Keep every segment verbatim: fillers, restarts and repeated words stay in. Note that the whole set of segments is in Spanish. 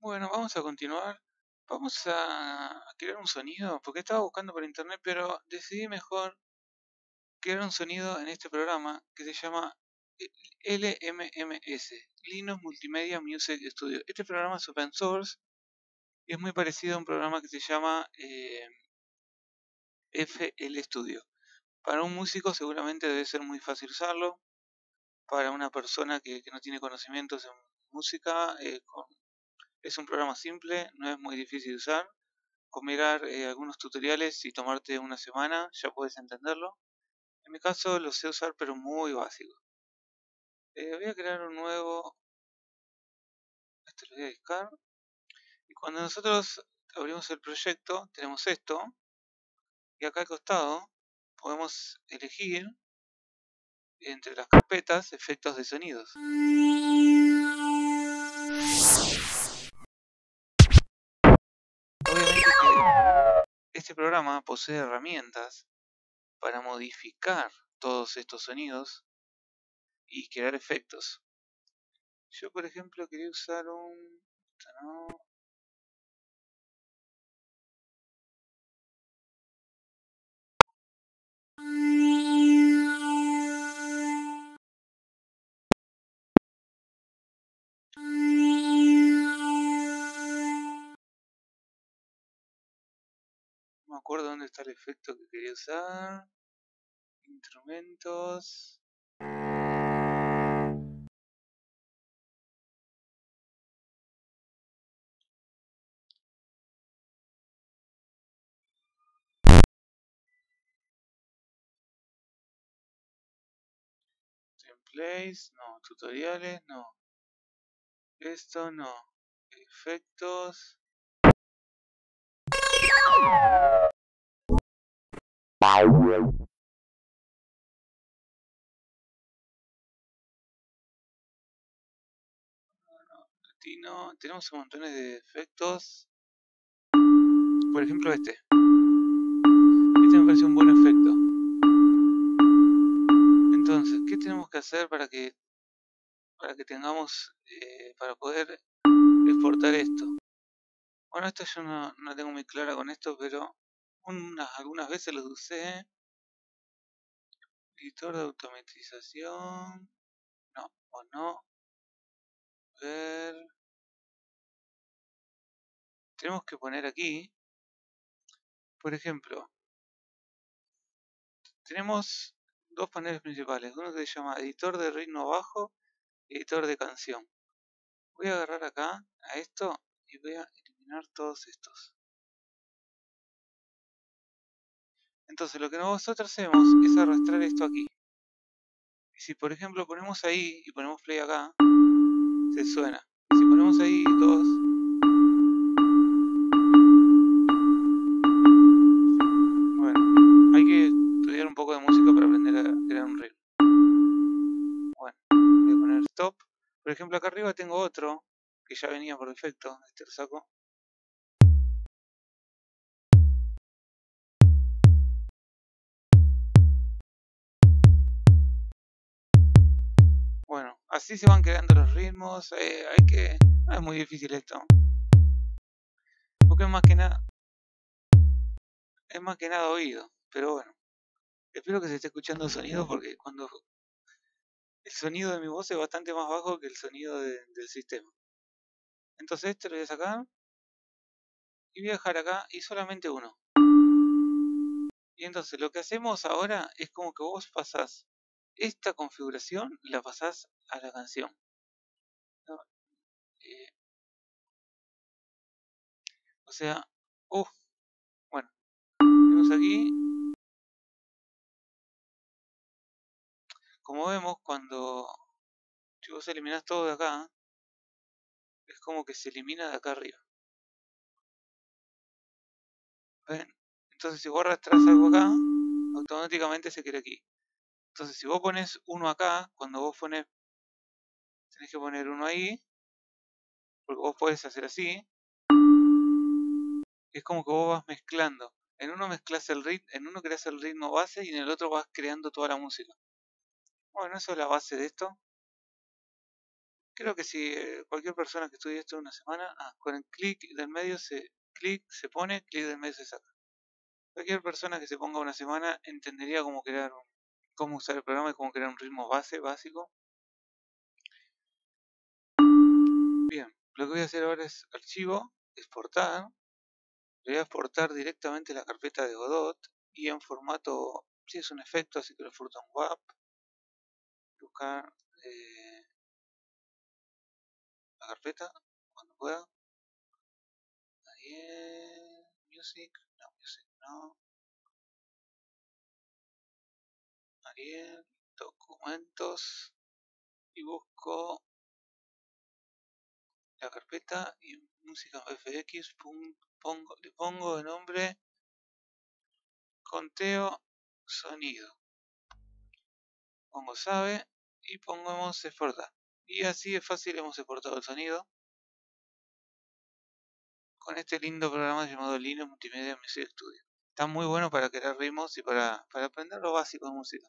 Bueno, vamos a continuar. Vamos a crear un sonido, porque estaba buscando por internet, pero decidí mejor crear un sonido en este programa que se llama L M M S, Linux Multimedia Music Studio. Este programa es open source y es muy parecido a un programa que se llama eh, F L Studio. Para un músico seguramente debe ser muy fácil usarlo. Para una persona que, que no tiene conocimientos en música, eh, con, es un programa simple, no es muy difícil de usar. Con mirar eh, algunos tutoriales y tomarte una semana ya puedes entenderlo. En mi caso lo sé usar pero muy básico. Eh, voy a crear un nuevo, este lo voy a discar. Y cuando nosotros abrimos el proyecto tenemos esto. Y acá al costado podemos elegir entre las carpetas efectos de sonidos. Obviamente que este programa posee herramientas para modificar todos estos sonidos y crear efectos. Yo por ejemplo quería usar un... No. No me acuerdo dónde está el efecto que quería usar. Instrumentos. Templates, no. Tutoriales, no. Esto no. Efectos. Latino. Tenemos un montón de efectos. Por ejemplo este. Este me parece un buen efecto. Entonces, ¿qué tenemos que hacer para que para que tengamos eh, para poder exportar esto? Bueno, esto yo no, no tengo muy clara con esto, pero unas, algunas veces lo usé. Editor de automatización. No, o no. Ver. Tenemos que poner aquí, por ejemplo, tenemos dos paneles principales. Uno que se llama editor de ritmo bajo y editor de canción. Voy a agarrar acá a esto y voy a eliminar todos estos. Entonces lo que nosotros hacemos es arrastrar esto aquí. Y si por ejemplo ponemos ahí y ponemos play acá, se suena. Y si ponemos ahí dos, bueno, hay que estudiar un poco de música para aprender a crear un ritmo. Bueno, voy a poner stop. Por ejemplo acá arriba tengo otro que ya venía por defecto. Este lo saco. Bueno, así se van creando los ritmos. Eh, hay que... No es muy difícil esto. Porque es más que nada... Es más que nada oído. Pero bueno. Espero que se esté escuchando el sonido porque cuando... El sonido de mi voz es bastante más bajo que el sonido de, del sistema. Entonces este lo voy a sacar. Y voy a dejar acá y solamente uno. Y entonces lo que hacemos ahora es como que vos pasás esta configuración, la pasás a la canción. ¿No? Eh, o sea, uff, bueno, tenemos aquí, como vemos, cuando si vos eliminás todo de acá, es como que se elimina de acá arriba. ¿Ven? Entonces si vos arrastrás algo acá, automáticamente se queda aquí. Entonces si vos pones uno acá, cuando vos pones, tenés que poner uno ahí, porque vos podés hacer así, es como que vos vas mezclando. En uno mezclas el ritmo, en uno creas el ritmo base y en el otro vas creando toda la música. Bueno, eso es la base de esto. Creo que si eh, cualquier persona que estudie esto una semana, ah, con el clic del medio se clic se pone, clic del medio se saca. Cualquier persona que se ponga una semana entendería cómo crear un, cómo usar el programa y cómo crear un ritmo base básico. Bien, lo que voy a hacer ahora es archivo, exportar. Le voy a exportar directamente la carpeta de Godot y en formato, si es un efecto, así que lo exporto en W A P. Buscar eh, la carpeta cuando pueda. Ahí, music, no, music no. Ariel, documentos y busco la carpeta y música F X, pongo, le pongo de nombre conteo sonido. Pongo sabe y pongamos exportar. Y así es fácil, hemos exportado el sonido con este lindo programa llamado Linux Multimedia Music Studio. Está muy bueno para crear ritmos y para, para aprender lo básico de música.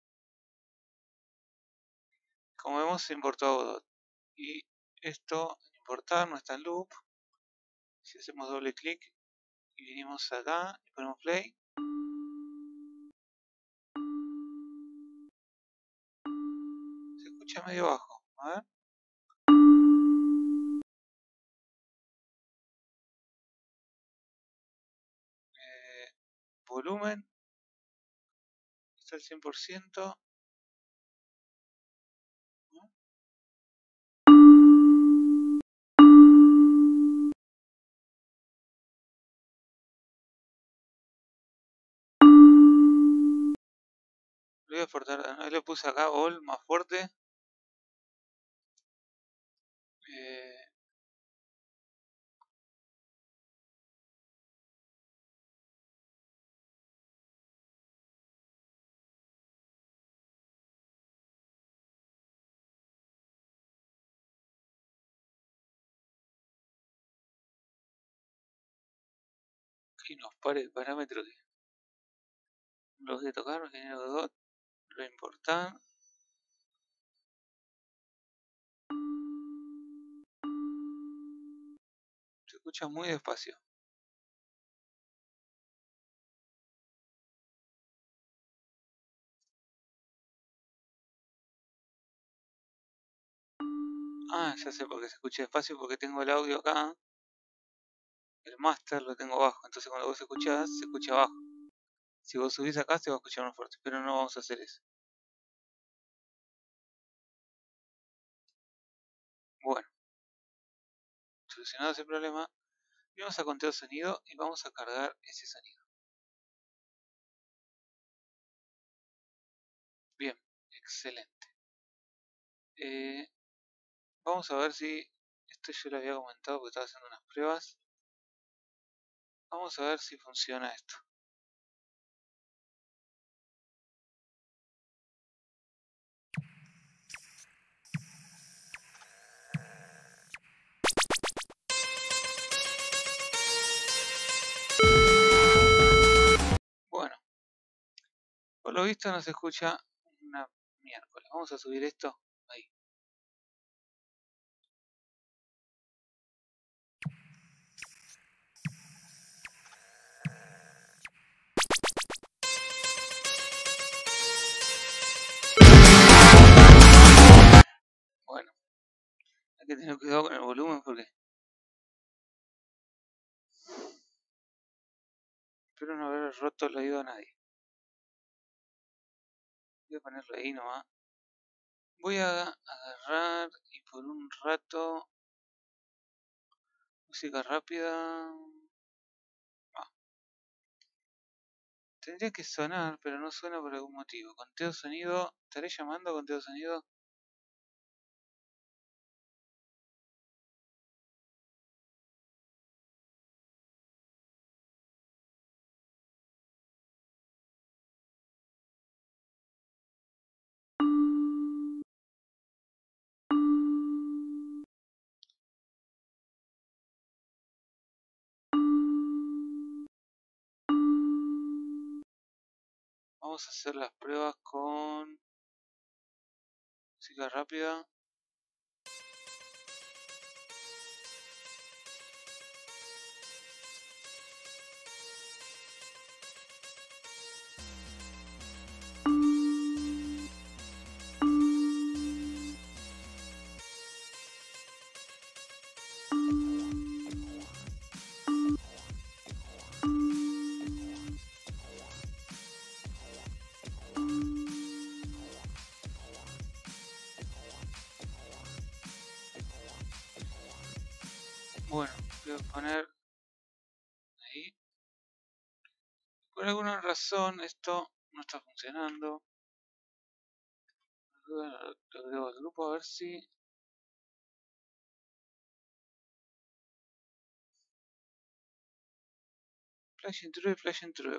Como vemos se importó a Godot. Y esto, importar, no está en loop. Si hacemos doble clic y vinimos acá y ponemos play. Se escucha medio bajo. A ver. Eh, volumen. Está al cien por ciento. ¿No? Lo voy a exportar. Ahí le puse acá all más fuerte. Eh, y nos pare el parámetro que los de tocar, ingeniero Godot, lo importar. Se escucha muy despacio. Ah, ya sé por qué se escucha despacio, porque tengo el audio acá. El master lo tengo bajo, entonces cuando vos escuchás, se escucha bajo. Si vos subís acá, se va a escuchar más fuerte, pero no vamos a hacer eso. Bueno, solucionado ese problema, vamos a conteo sonido y vamos a cargar ese sonido. Bien, excelente. Eh, vamos a ver si, esto yo lo había comentado porque estaba haciendo unas pruebas. Vamos a ver si funciona esto. Bueno, por lo visto no se escucha una miércoles. Vamos a subir esto ahí. Bueno, hay que tener cuidado con el volumen porque espero no haber roto el oído a nadie. Voy a ponerlo ahí nomás. Voy a agarrar y por un rato música rápida. Ah, tendría que sonar, pero no suena por algún motivo. Conteo sonido. ¿Estaré llamando a conteo sonido? Vamos a hacer las pruebas con música rápida. Bueno, voy a poner ahí. Por alguna razón esto no está funcionando. Lo agrego al grupo a ver si... Flash intrude, flash intrude.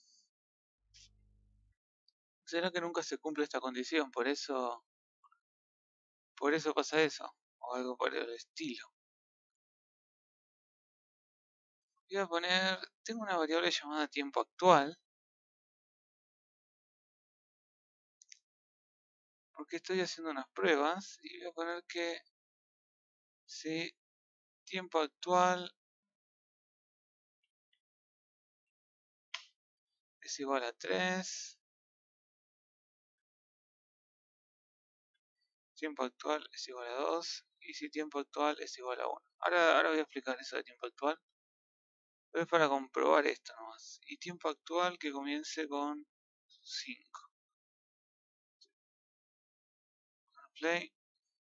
¿Será que nunca se cumple esta condición? Por eso... Por eso pasa eso. O algo por el estilo. Voy a poner... Tengo una variable llamada tiempo actual. Porque estoy haciendo unas pruebas. Y voy a poner que... Si tiempo actual es igual a tres. Tiempo actual es igual a dos. Y si tiempo actual es igual a uno. Ahora, ahora voy a explicar eso de tiempo actual. Pero es para comprobar esto nomás. Y tiempo actual que comience con cinco. Play.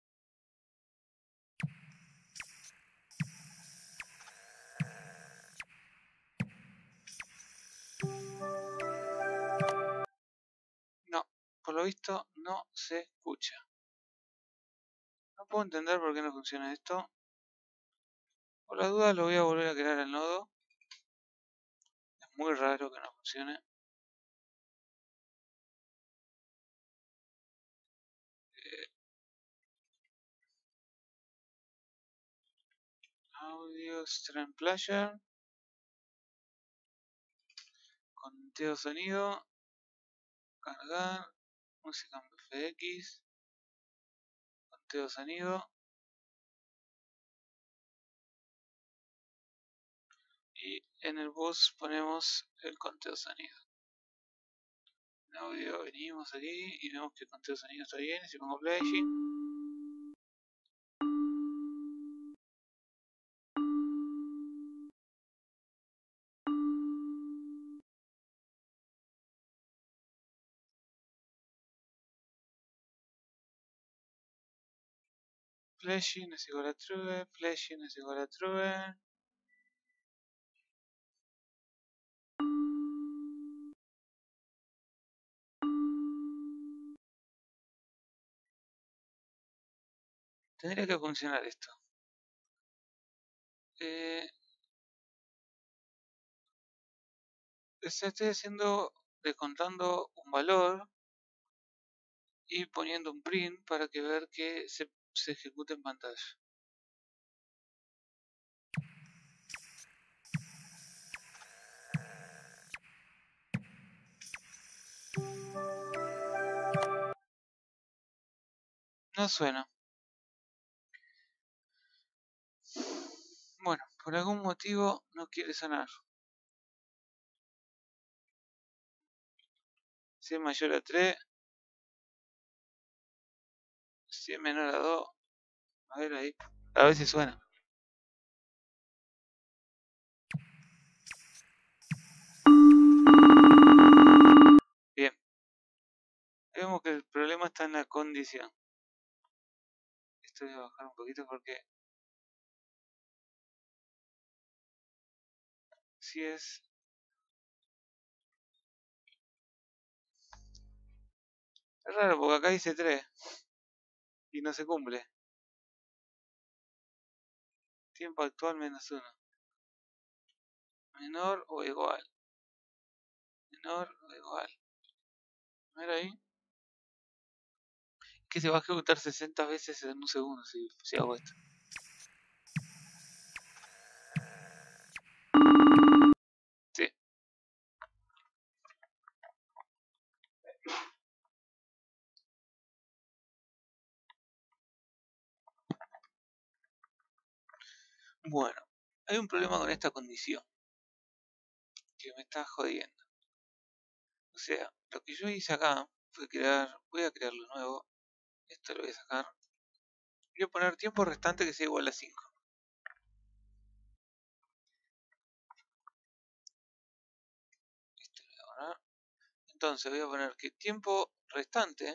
No, por lo visto no se escucha. No puedo entender por qué no funciona esto. Por la duda lo voy a volver a crear al nodo. Es muy raro que no funcione. Eh, audio stream player. Conteo sonido. Cargar. Música en P F X. Conteo sonido. Y en el bus ponemos el conteo sonido. En audio venimos aquí y vemos que el conteo sonido está bien. Y si pongo play, flashing es igual a true, flashing es igual a true. Tendría que funcionar esto. Eh, estoy haciendo, descontando un valor y poniendo un print para que ver que se, se ejecute en pantalla. No suena. Bueno, por algún motivo no quiere sonar. Si es mayor a tres, si es menor a dos, a ver ahí, a ver si suena. Bien. Vemos que el problema está en la condición. Esto voy a bajar un poquito porque si es... Es raro porque acá dice tres y no se cumple. Tiempo actual menos uno. Menor o igual. Menor o igual. A ver ahí. Que se va a ejecutar sesenta veces en un segundo si, si hago esto. Sí. Bueno, hay un problema con esta condición que me está jodiendo. O sea, lo que yo hice acá fue crear, voy a crearlo nuevo. Esto lo voy a sacar. Voy a poner tiempo restante que sea igual a cinco. Entonces voy a poner que tiempo restante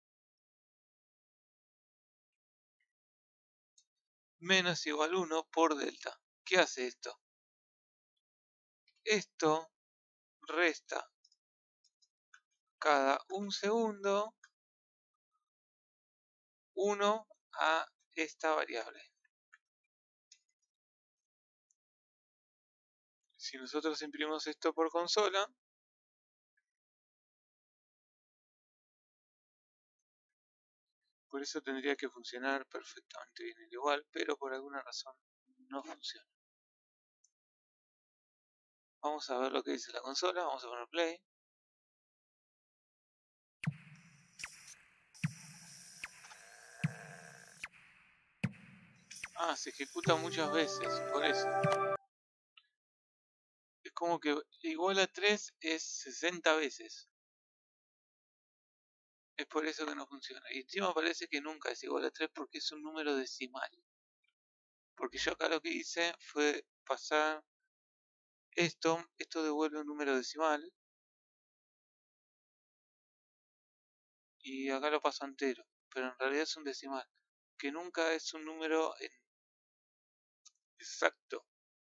menos igual uno por delta. ¿Qué hace esto? Esto resta cada un segundo uno a esta variable. Si nosotros imprimimos esto por consola, por eso tendría que funcionar perfectamente bien el igual, pero por alguna razón no funciona. Vamos a ver lo que dice la consola, vamos a poner play. Ah, se ejecuta muchas veces, por eso. Es como que igual a tres es sesenta veces. Es por eso que no funciona. Y encima parece que nunca es igual a tres porque es un número decimal. Porque yo acá lo que hice fue pasar esto, esto devuelve un número decimal. Y acá lo paso entero, pero en realidad es un decimal. Que nunca es un número exacto.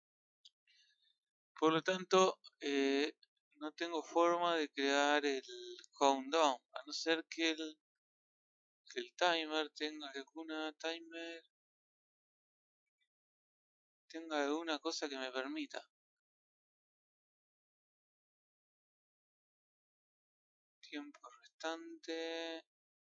Por lo tanto, eh, no tengo forma de crear el countdown, a no ser que el, que el timer tenga alguna timer tenga alguna cosa que me permita. Tiempo restante.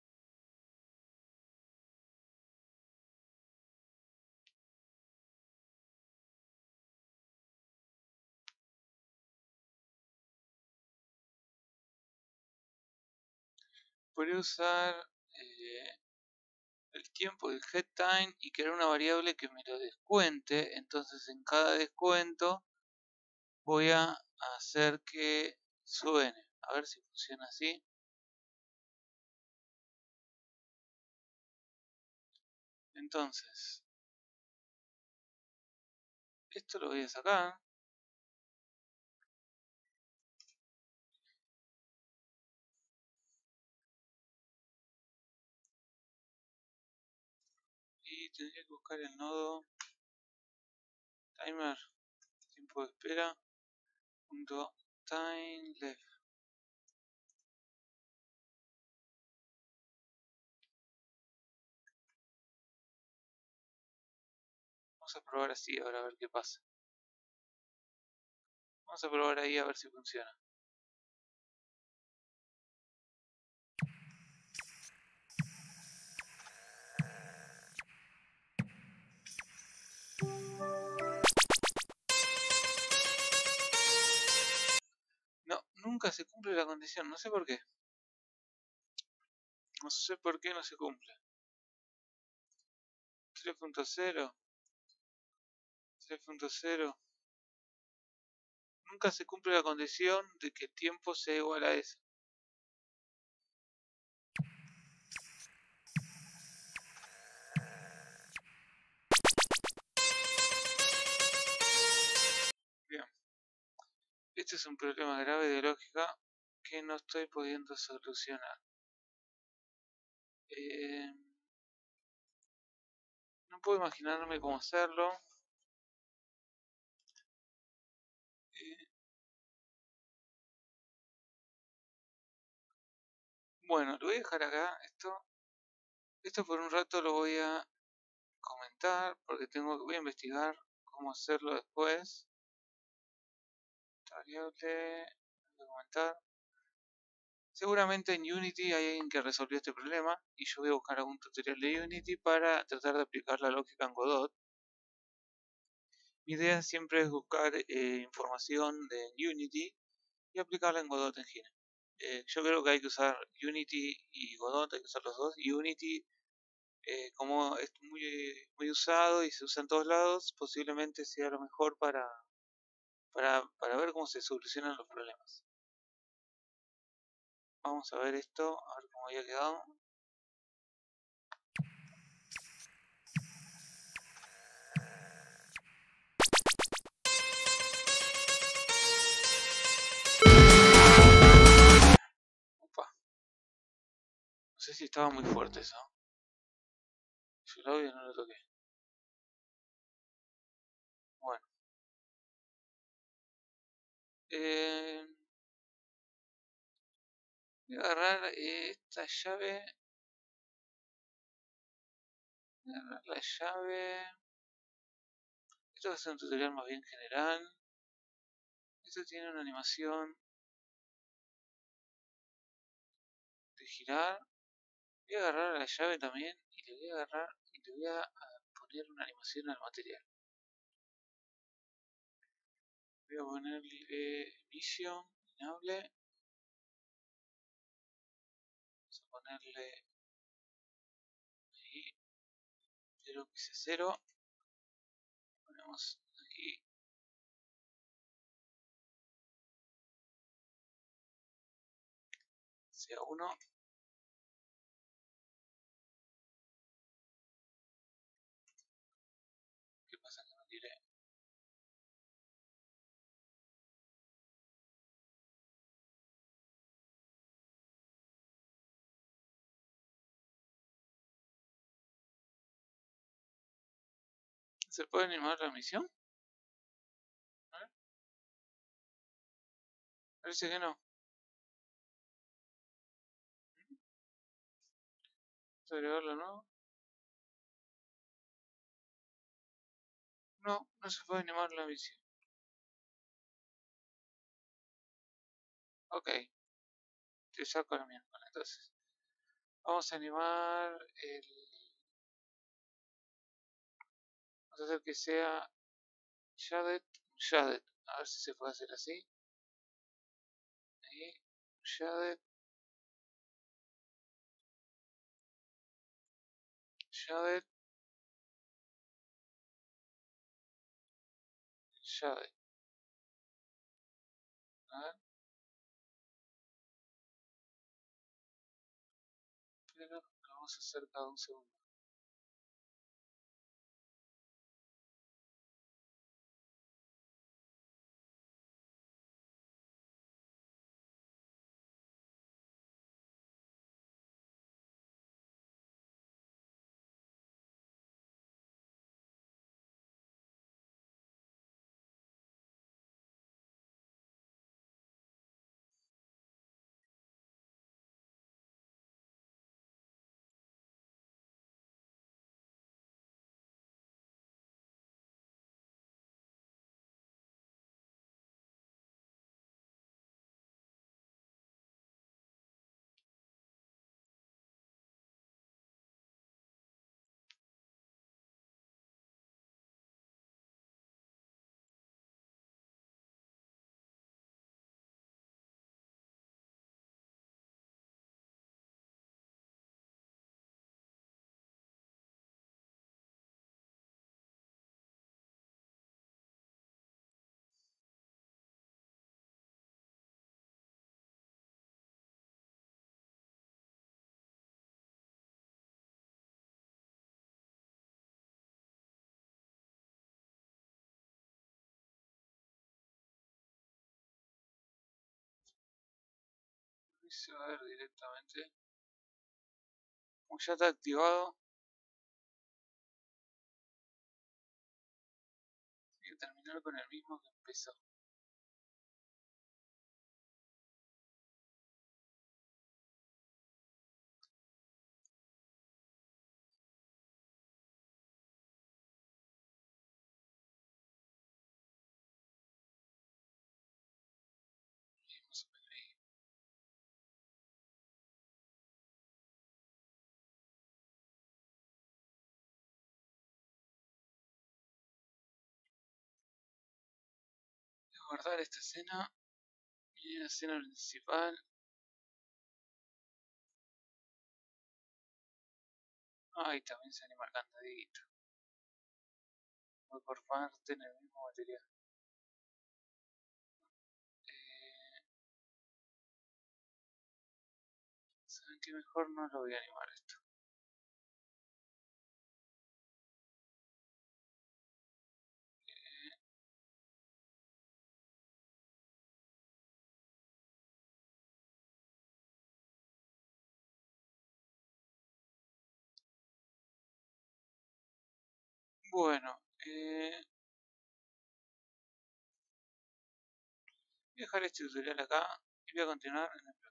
Podría usar eh, el tiempo del head time y crear una variable que me lo descuente. Entonces en cada descuento voy a hacer que suene. A ver si funciona así. Entonces, esto lo voy a sacar. Y tendría que buscar el nodo timer, tiempo de espera, punto time left. Vamos a probar así ahora a ver qué pasa. Vamos a probar ahí a ver si funciona. No, nunca se cumple la condición, no sé por qué. No sé por qué no se cumple. tres punto cero. tres punto cero. Nunca se cumple la condición de que el tiempo sea igual a eso. Bien. Este es un problema grave de lógica que no estoy pudiendo solucionar. Eh, no puedo imaginarme cómo hacerlo. Eh, bueno, lo voy a dejar acá. Esto, esto por un rato lo voy a comentar porque tengo voy a investigar cómo hacerlo después. Variable, comentar. Seguramente en Unity hay alguien que resolvió este problema y yo voy a buscar algún tutorial de Unity para tratar de aplicar la lógica en Godot. Mi idea siempre es buscar eh, información de Unity y aplicarla en Godot Engine. Eh, yo creo que hay que usar Unity y Godot, hay que usar los dos. Y Unity, eh, como es muy, muy usado y se usa en todos lados, posiblemente sea lo mejor para, para, para ver cómo se solucionan los problemas. Vamos a ver esto, a ver cómo había quedado. si estaba muy fuerte eso. Yo el audio no lo toqué. Bueno. Eh, voy a agarrar esta llave. Voy a agarrar la llave. Esto va a ser un tutorial más bien general. Esto tiene una animación de girar. Voy a agarrar la llave también y le voy a agarrar y le voy a, a poner una animación al material. Voy a ponerle inicio, inable. Vamos a ponerle ahí cero que sea cero. Ponemos ahí sea uno. ¿Qué pasa que no tiene? ¿Se puede animar la misión? A ver. Parece que no. Vamos a agregarlo nuevo. No, no se puede animar la misión. Ok, te saco la mierda. Entonces, vamos a animar el. Vamos a hacer que sea Shaded, Shaded. A ver si se puede hacer así. Ahí, Shaded, Shaded, Shaded. A ver, pero lo vamos a hacer cada un segundo. Y se va a ver directamente. Como ya está activado, hay que terminar con el mismo que empezó. Más o menos ahí. Voy a guardar esta escena y la escena principal. Ahí también se anima el candadito. Voy por parte en el mismo material. Eh, ¿Saben qué? Mejor no lo voy a animar esto. Eh, Bueno, eh, voy a dejar este tutorial acá y voy a continuar en el